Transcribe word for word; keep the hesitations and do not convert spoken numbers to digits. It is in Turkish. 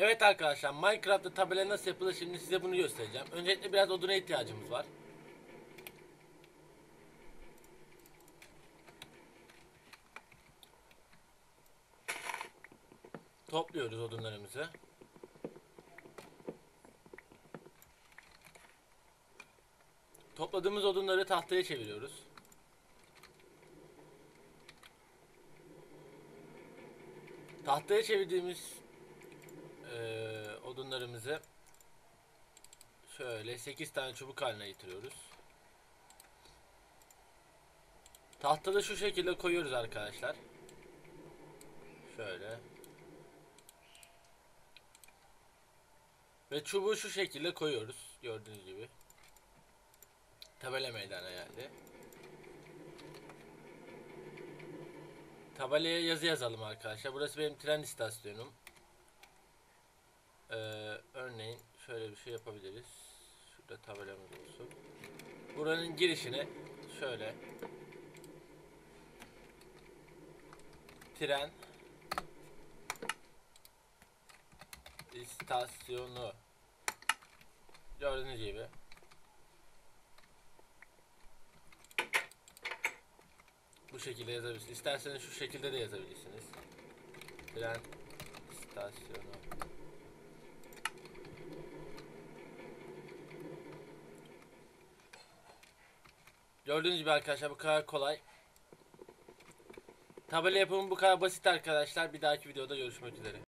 Evet arkadaşlar, Minecraft'ta tabela nasıl yapılır şimdi size bunu göstereceğim. Öncelikle biraz oduna ihtiyacımız var. Topluyoruz odunlarımızı. Topladığımız odunları tahtaya çeviriyoruz. Tahtaya çevirdiğimiz e, odunlarımızı şöyle sekiz tane çubuk haline getiriyoruz. Tahtada şu şekilde koyuyoruz arkadaşlar. Şöyle. Ve çubuğu şu şekilde koyuyoruz. Gördüğünüz gibi. Tabela meydana geldi. Tabelaya yazı yazalım arkadaşlar. Burası benim tren istasyonum. Ee, örneğin şöyle bir şey yapabiliriz. Şurada tabelamız olsun. Buranın girişine şöyle tren istasyonu, gördüğünüz gibi. Bu şekilde yazabilirsiniz. İsterseniz şu şekilde de yazabilirsiniz. Tren istasyonu. Gördüğünüz gibi arkadaşlar, bu kadar kolay. Tabela yapımı bu kadar basit arkadaşlar. Bir dahaki videoda görüşmek üzere.